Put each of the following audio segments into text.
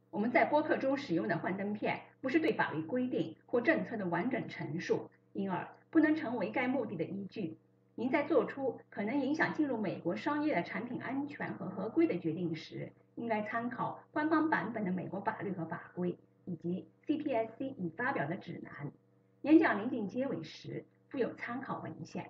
我们在播客中使用的幻灯片不是对法律规定或政策的完整陈述，因而不能成为该目的的依据。您在做出可能影响进入美国商业的产品安全和合规的决定时，应该参考官方版本的美国法律和法规，以及 CPSC 已发表的指南。演讲临近结尾时附有参考文献。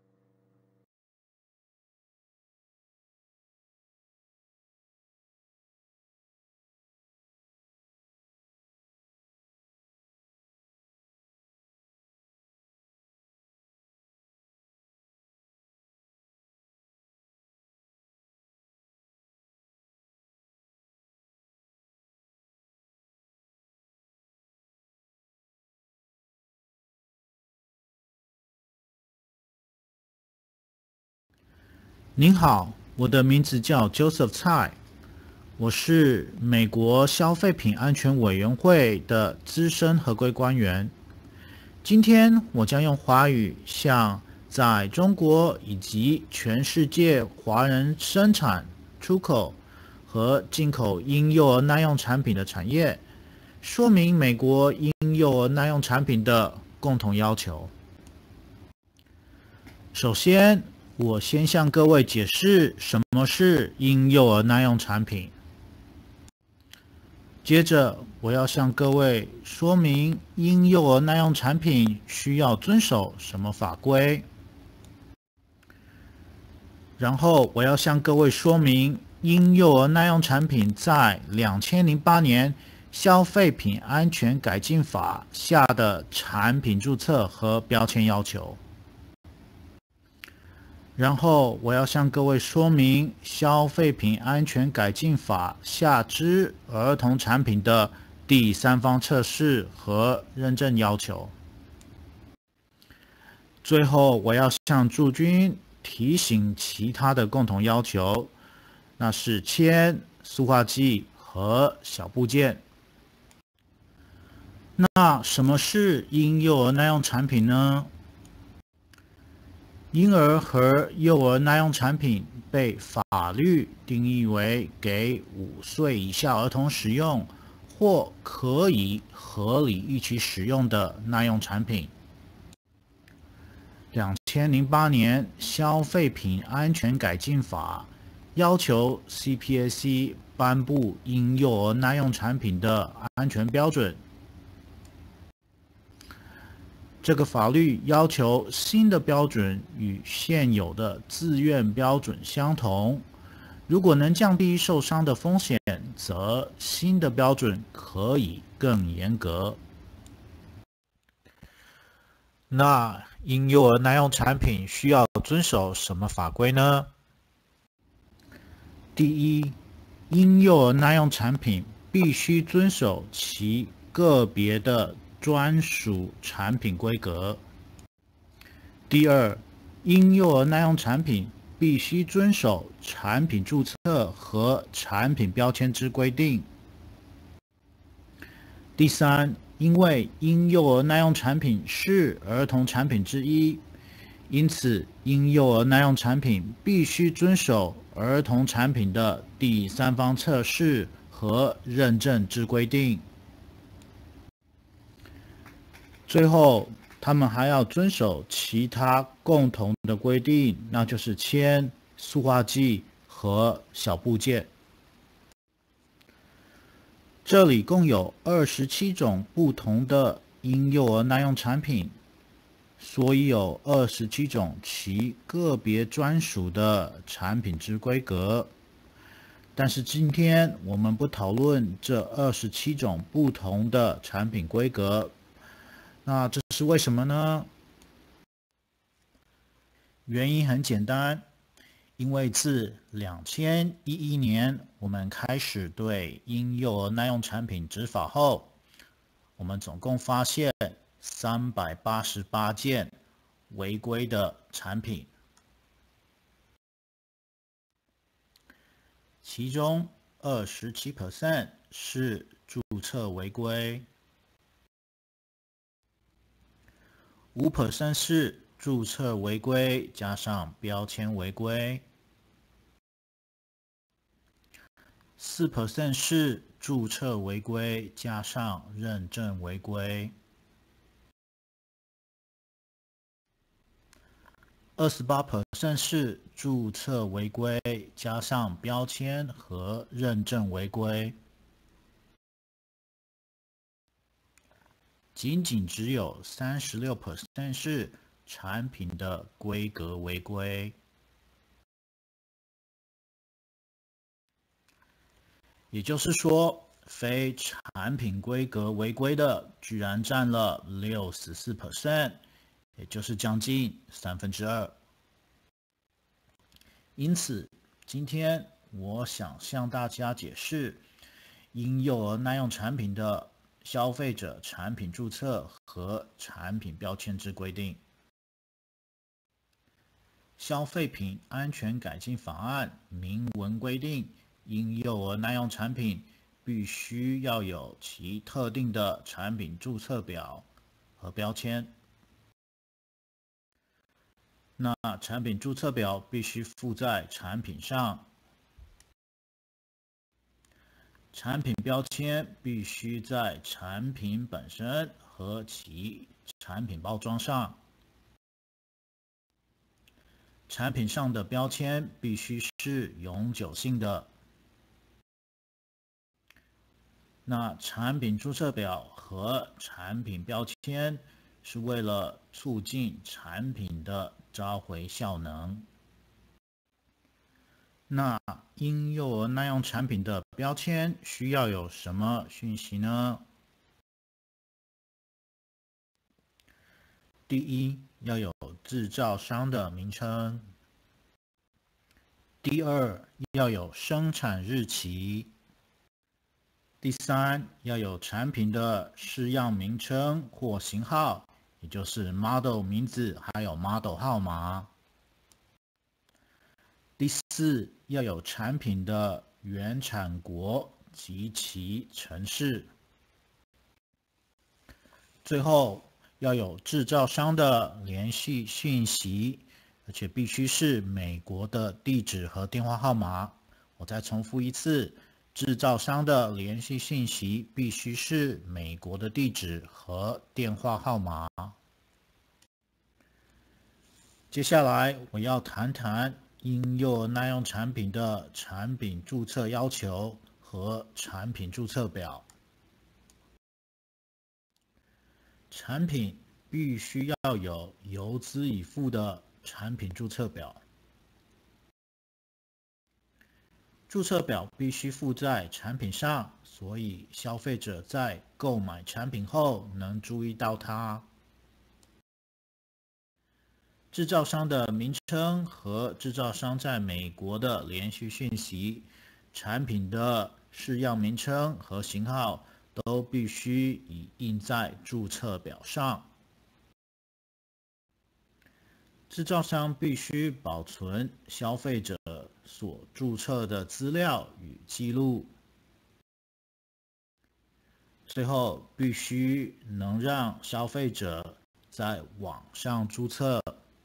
您好，我的名字叫 Joseph Tsai，我是美国消费品安全委员会的资深合规官员。今天我将用华语向在中国以及全世界华人生产、出口和进口婴幼儿耐用产品的产业，说明美国婴幼儿耐用产品的共同要求。首先，我先向各位解释什么是婴幼儿耐用产品。接着，我要向各位说明婴幼儿耐用产品需要遵守什么法规。然后，我要向各位说明婴幼儿耐用产品在2008年消费品安全改进法下的产品注册和标签要求。然后，我要向各位说明消费品安全改进法下之儿童产品的第三方测试和认证要求。最后，我要向驻军提醒其他的共同要求，那是铅、塑化剂和小部件。那什么是婴幼儿耐用产品呢？婴儿和幼儿耐用产品被法律定义为给5岁以下儿童使用或可以合理预期使用的耐用产品。2008年消费品安全改进法要求 CPSC 颁布婴幼儿耐用产品的安全标准。这个法律要求新的标准与现有的自愿标准相同。如果能降低受伤的风险，则新的标准可以更严格。那婴幼儿耐用产品需要遵守什么法规呢？第一，婴幼儿耐用产品必须遵守其个别的专属产品规格。第二，婴幼儿耐用产品必须遵守产品注册和产品标签之规定。第三，因为婴幼儿耐用产品是儿童产品之一，因此婴幼儿耐用产品必须遵守儿童产品的第三方测试和认证之规定。最后，他们还要遵守其他共同的规定，那就是铅、塑化剂和小部件。这里共有27种不同的婴幼儿耐用产品，所以有27种其个别专属的产品之规格。但是今天我们不讨论这27种不同的产品规格。那这是为什么呢？原因很简单，因为自2011年我们开始对婴幼儿耐用产品执法后，我们总共发现388件违规的产品，其中27% 是注册违规，5% 是注册违规加上标签违规，4% 是注册违规加上认证违规。28% 是注册违规加上标签和认证违规。仅只有36% 是产品的规格违规。也就是说，非产品规格违规的居然占了64%，也就是将近2/3。因此，今天我想向大家解释婴幼儿耐用产品的消费者产品注册和产品标签之规定。消费品安全改进法案明文规定，婴幼儿耐用产品必须要有其特定的产品注册表和标签。那产品注册表必须附在产品上，产品标签必须在产品本身和其产品包装上。产品上的标签必须是永久性的。那产品注册表和产品标签是为了促进产品的召回效能。那婴幼儿耐用产品的标签需要有什么讯息呢？第一，要有制造商的名称。第二，要有生产日期。第三，要有产品的式样名称或型号，也就是 model 名字还有 model 号码。第四，要有产品的原产国及其城市。最后，要有制造商的联系讯息，而且必须是美国的地址和电话号码。我再重复一次，制造商的联系信息必须是美国的地址和电话号码。接下来我要谈谈婴幼儿耐用产品的产品注册要求和产品注册表。产品必须要有由资已付的产品注册表。注册表必须附在产品上，所以消费者在购买产品后能注意到它。制造商的名称和制造商在美国的连续讯息，产品的式样名称和型号都必须已印在注册表上。制造商必须保存消费者所注册的资料与记录。最后，必须能让消费者在网上注册。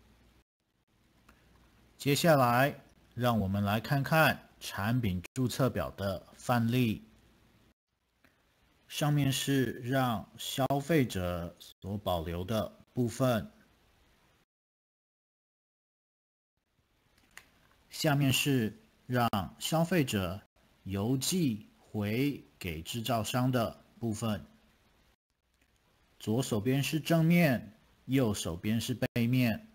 接下来，让我们来看看产品注册表的范例。上面是让消费者所保留的部分，下面是让消费者邮寄回给制造商的部分。左手边是正面，右手边是背面。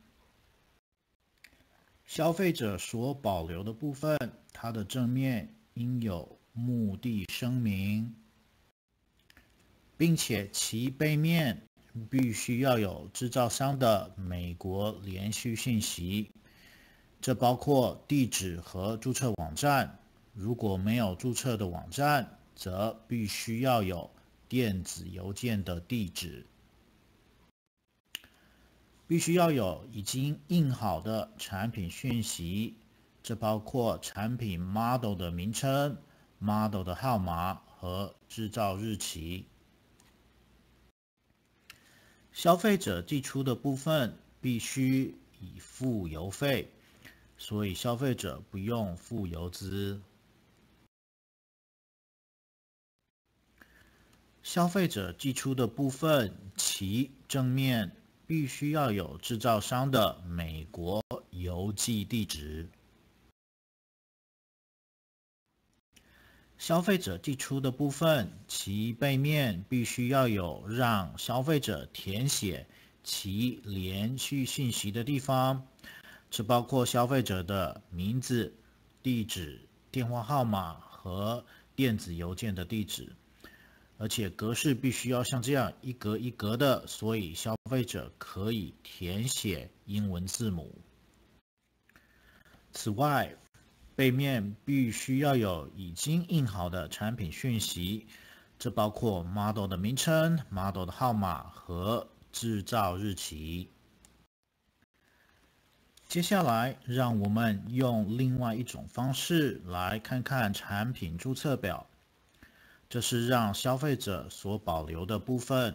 消费者所保留的部分，它的正面应有目的声明，并且其背面必须要有制造商的美国连续信息，这包括地址和注册网站。如果没有注册的网站，则必须要有电子邮件的地址。必须要有已经印好的产品讯息，这包括产品 model 的名称、model 的号码和制造日期。消费者寄出的部分必须已付邮费，所以消费者不用付邮资。 消费者寄出的部分，其正面必须要有制造商的美国邮寄地址。消费者寄出的部分，其背面必须要有让消费者填写其连续信息的地方，这包括消费者的名字、地址、电话号码和电子邮件的地址，而且格式必须要像这样一格一格的，所以消费者可以填写英文字母。此外，背面必须要有已经印好的产品讯息，这包括 model 的名称、model 的号码和制造日期。接下来，让我们用另外一种方式来看看产品注册表。这是让消费者所保留的部分。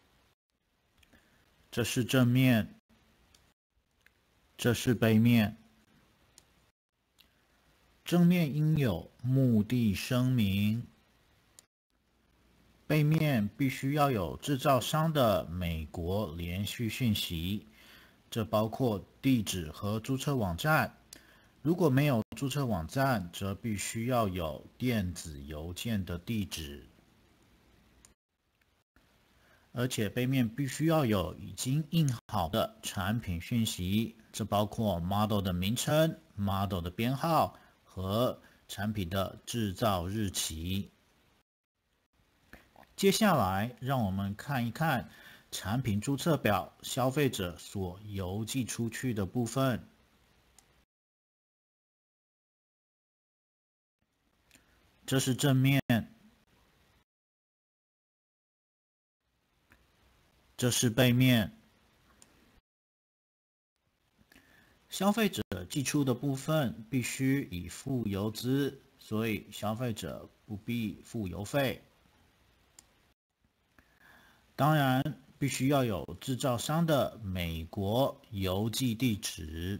这是正面，这是背面。正面应有目的声明，背面必须要有制造商的美国连续讯息，这包括地址和注册网站。如果没有注册网站，则必须要有电子邮件的地址，而且背面必须要有已经印好的产品讯息，这包括 model 的名称、model 的编号和产品的制造日期。接下来，让我们看一看产品注册表消费者所邮寄出去的部分。这是正面，这是背面。消费者寄出的部分必须以付邮资，所以消费者不必付邮费。当然，必须要有制造商的美国邮寄地址。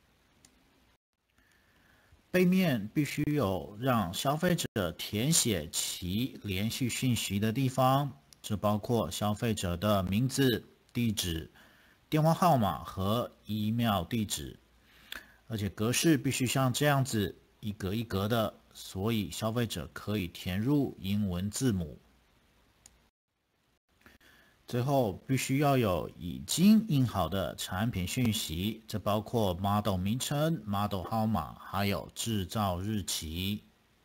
背面必须有让消费者填写其连续讯息的地方，这包括消费者的名字、地址、电话号码和 email 地址，而且格式必须像这样子一格一格的，所以消费者可以填入英文字母。最后，必须要有已经印好的产品讯息，这包括 model 名称、model 号码，还有制造日期。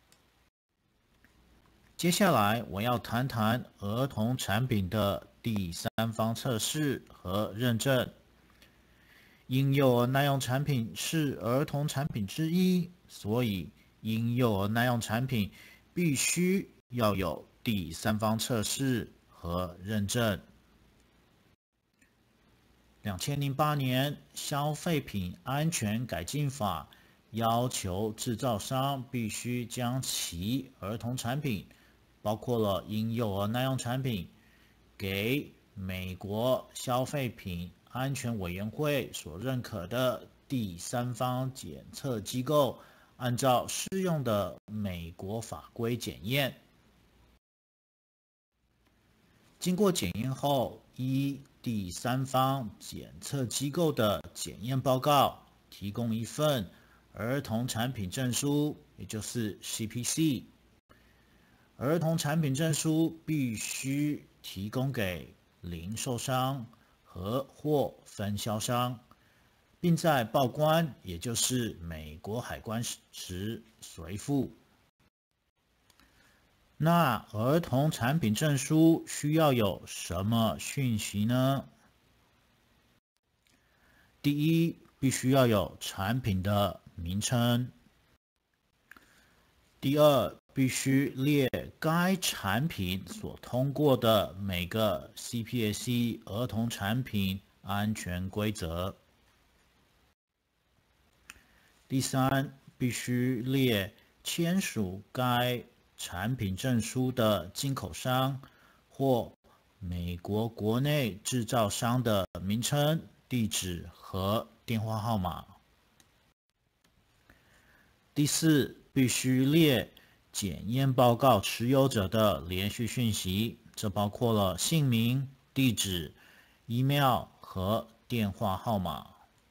接下来，我要谈谈儿童产品的第三方测试和认证。婴幼儿耐用产品是儿童产品之一，所以婴幼儿耐用产品必须要有第三方测试和认证。2008年消费品安全改进法要求制造商必须将其儿童产品，包括了婴幼儿耐用产品，给美国消费品安全委员会所认可的第三方检测机构，按照适用的美国法规检验。经过检验后，依第三方检测机构的检验报告，提供一份儿童产品证书，也就是 CPC。儿童产品证书必须提供给零售商或分销商，并在报关，也就是美国海关时随附。那儿童产品证书需要有什么讯息呢？第一，必须要有产品的名称。第二，必须列该产品所通过的每个 CPSC 儿童产品安全规则。第三，必须列签署该产品证书的进口商或美国国内制造商的名称、地址和电话号码。第四，必须列检验报告持有者的连续讯息， 这包括了姓名、地址、email 和电话号码。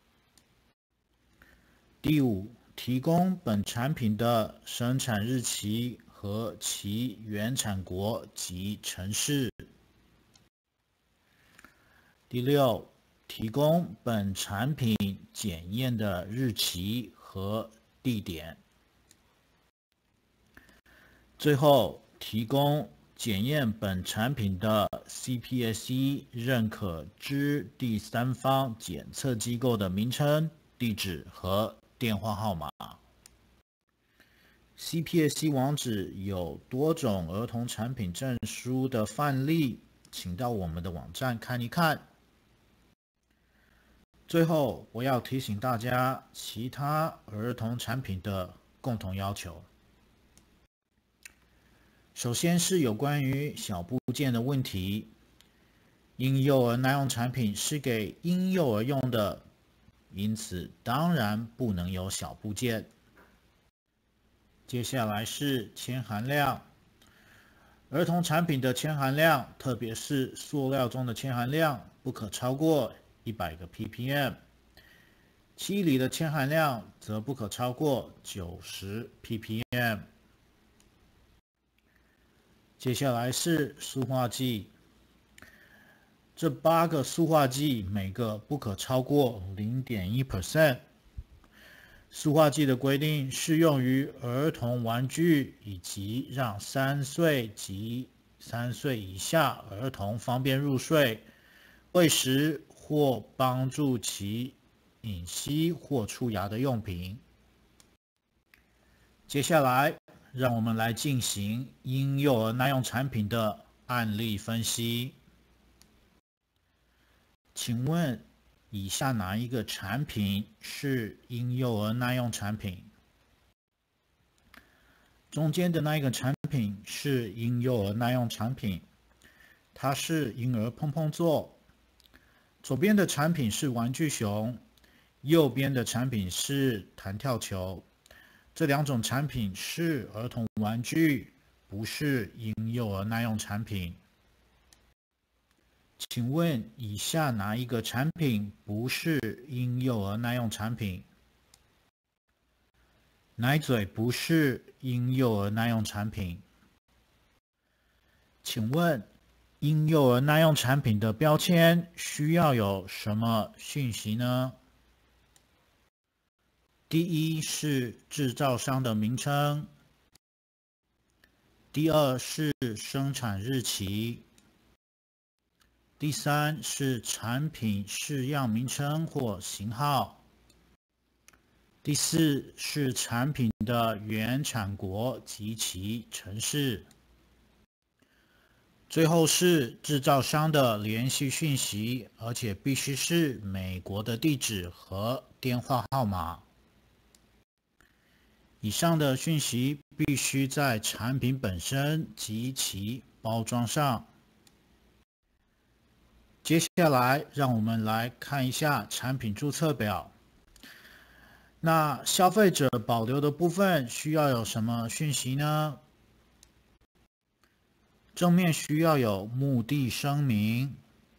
第五，提供本产品的生产日期和其原产国及城市。第六，提供本产品检验的日期和地点。最后，提供检验本产品的 CPSC 认可之第三方检测机构的名称、地址和电话号码。CPSC 网址有多种儿童产品证书的范例，请到我们的网站看一看。最后，我要提醒大家其他儿童产品的共同要求。首先是有关于小部件的问题。婴幼儿耐用产品是给婴幼儿用的，因此当然不能有小部件。接下来是铅含量。儿童产品的铅含量，特别是塑料中的铅含量，不可超过100个 ppm。漆里的铅含量则不可超过90 ppm。接下来是塑化剂。这8个塑化剂每个不可超过 0.1%。塑化剂的规定适用于儿童玩具以及让3岁及3岁以下儿童方便入睡、喂食或帮助其饮吸或出牙的用品。接下来，让我们来进行婴幼儿耐用产品的案例分析。请问，以下哪一个产品是婴幼儿耐用产品？中间的那一个产品是婴幼儿耐用产品，它是婴儿碰碰座。左边的产品是玩具熊，右边的产品是弹跳球。这2种产品是儿童玩具，不是婴幼儿耐用产品。请问以下哪一个产品不是婴幼儿耐用产品？奶嘴不是婴幼儿耐用产品。请问婴幼儿耐用产品的标签需要有什么讯息呢？第一是制造商的名称，第二是生产日期，第三是产品式样名称或型号，第四是产品的原产国及其城市，最后是制造商的联系讯息，而且必须是美国的地址和电话号码。以上的讯息必须在产品本身及其包装上。接下来，让我们来看一下产品注册表。那消费者保留的部分需要有什么讯息呢？正面需要有目的声明，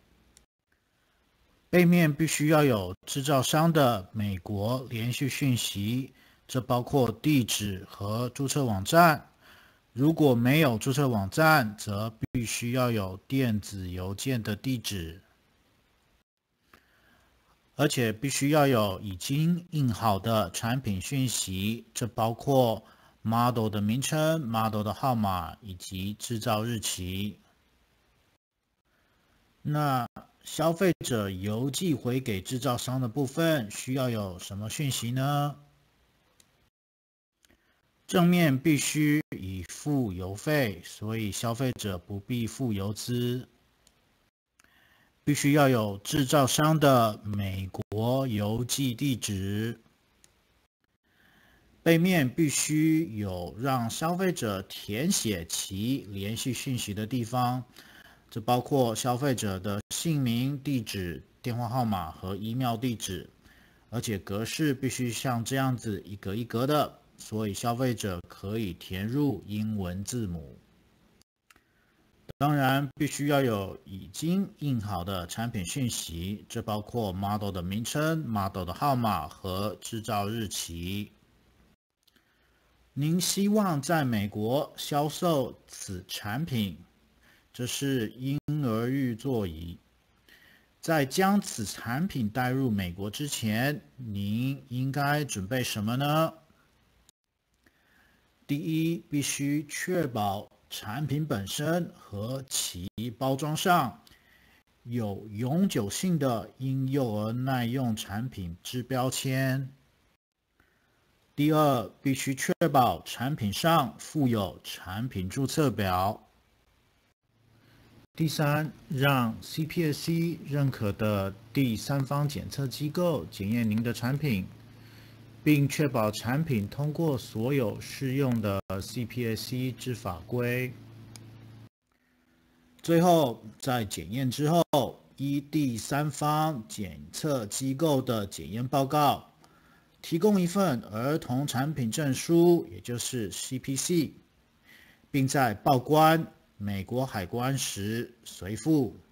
背面必须要有制造商的美国连续讯息，这包括地址和注册网站。如果没有注册网站，则必须要有电子邮件的地址，而且必须要有已经印好的产品讯息，这包括 model 的名称、model 的号码以及制造日期。那消费者邮寄回给制造商的部分需要有什么讯息呢？正面必须已付邮费，所以消费者不必付邮资。必须要有制造商的美国邮寄地址。背面必须有让消费者填写其联系讯息的地方，这包括消费者的姓名、地址、电话号码和 email 地址，而且格式必须像这样子一格一格的，所以消费者可以填入英文字母。 当然，必须要有已经印好的产品讯息，这包括 model 的名称、model 的号码和制造日期。您希望在美国销售此产品，这是婴儿浴座椅。在将此产品带入美国之前，您应该准备什么呢？第一，必须确保产品本身和其包装上有永久性的婴幼儿耐用产品之标签。第二，必须确保产品上附有产品注册表。第三，让 CPSC 认可的第三方检测机构检验您的产品，并确保产品通过所有适用的 CPSC 之法规。最后，在检验之后，依第三方检测机构的检验报告，提供一份儿童产品证书，也就是 CPC， 并在报关美国海关时随附。